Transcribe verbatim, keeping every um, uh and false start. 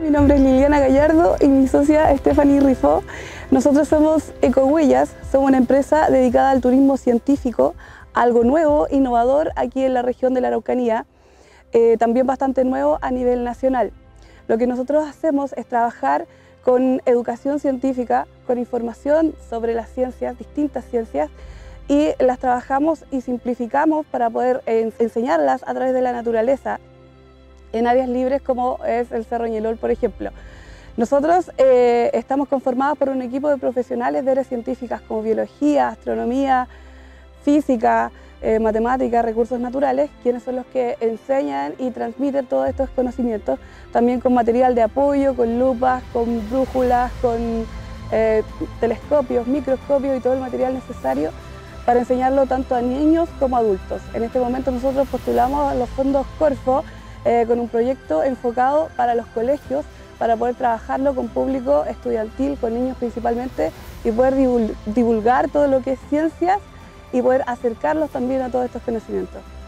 Mi nombre es Liliana Gallardo y mi socia Stephanie Rifó. Nosotros somos Ecohuellas, somos una empresa dedicada al turismo científico, algo nuevo, innovador aquí en la región de la Araucanía, eh, también bastante nuevo a nivel nacional. Lo que nosotros hacemos es trabajar con educación científica, con información sobre las ciencias, distintas ciencias, y las trabajamos y simplificamos para poder enseñarlas a través de la naturaleza, en áreas libres como es el Cerro Ñelol, por ejemplo. Nosotros eh, estamos conformados por un equipo de profesionales de áreas científicas como biología, astronomía, física, eh, matemáticas, recursos naturales, quienes son los que enseñan y transmiten todos estos conocimientos, también con material de apoyo, con lupas, con brújulas, con eh, telescopios, microscopios y todo el material necesario para enseñarlo tanto a niños como a adultos. En este momento nosotros postulamos los fondos Corfo eh, con un proyecto enfocado para los colegios, para poder trabajarlo con público estudiantil, con niños principalmente, y poder divulgar todo lo que es ciencias y poder acercarlos también a todos estos conocimientos.